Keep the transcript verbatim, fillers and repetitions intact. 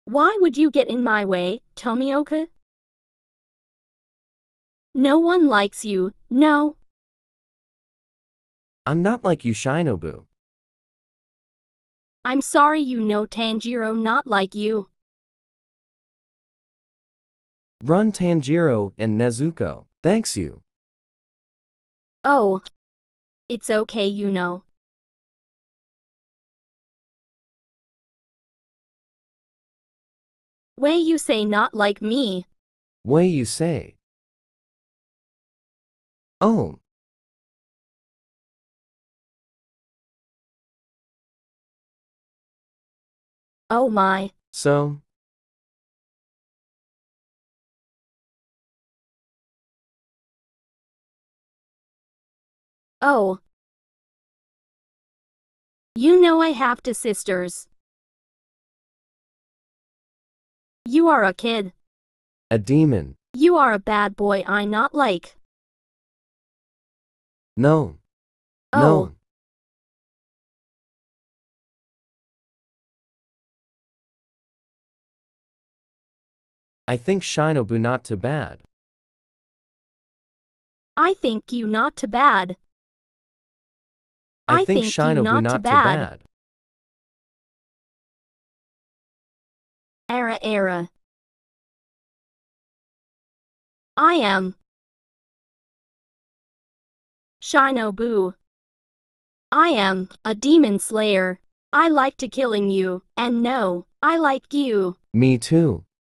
Why would you get in my way, Tomioka? No one likes you, no. I'm not like you, Shinobu. I'm sorry you know Tanjiro not like you. Run, Tanjiro and Nezuko. Thanks you. Oh. It's okay, you know. Way you say not like me. Way you say. Oh. Oh my. So? Oh. You know I have two sisters. You are a kid. A demon. You are a bad boy I not like. No. Oh. No. I think Shinobu not too bad. I think you not too bad. I, I think, think you Shinobu not too not too bad. bad. Era era. I am Shinobu. I am a demon slayer. I like to killing you, and no, I like you. Me too.